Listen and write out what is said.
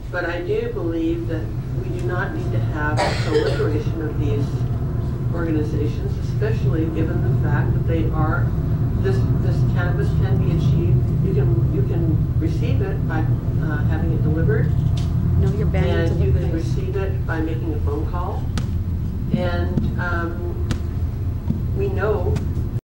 But I do believe that we do not need to have proliferation of these organizations, especially given the fact that they are, this cannabis can be achieved. You can receive it by having it delivered. No, you're banning and you can deliveries. receive it by making a phone call. And we know